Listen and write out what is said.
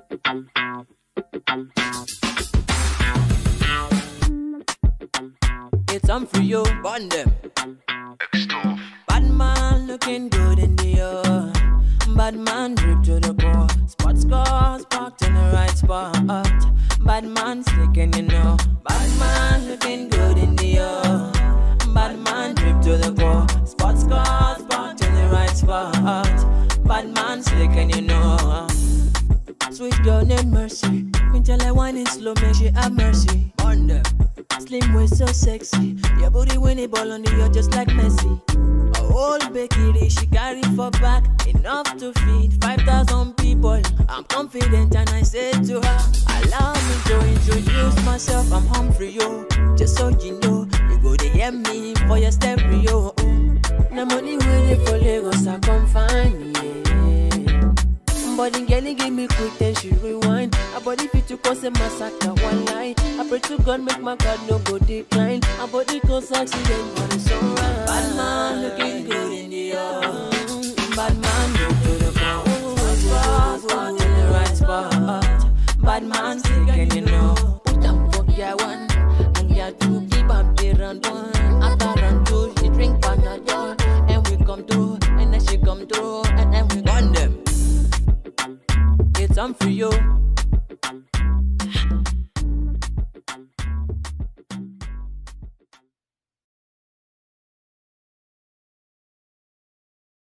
It's on for you, burn them. Bad man looking good in the air. Bad man drip to the core. Sports cars parked in the right spot. Bad man sticking, you know. Bad man looking good in the air. Bad man drip to the core. Sports cars parked in the right spot. Bad man sticking, you know. Sweet girl named Mercy. Me tell her wine is slow, make she have mercy on them. Slim waist so sexy. Your booty winnie ball on the yacht just like Messi. A whole bakery she carry for back, enough to feed 5,000 people. I'm confident and I said to her, allow me to introduce myself. I'm Humphrey, yo. Just so you know, you go to hear me for your stereo. No money waiting for Lagos, I come find me. Body girl give me quick, then she rewind. Her body fit to cause a massacre, one line. I pray to God make my God no go decline. Her body cause accident, but it's alright. Bad man looking good in the air. Bad man look to the floor. Spot in the right spot. Bad man sticking, you know. Put them fuck ya one, and ya two. Keep up the round one. After round two, she drink Panadol, and we come through, and then she come through, and then we burn them. It's on for you.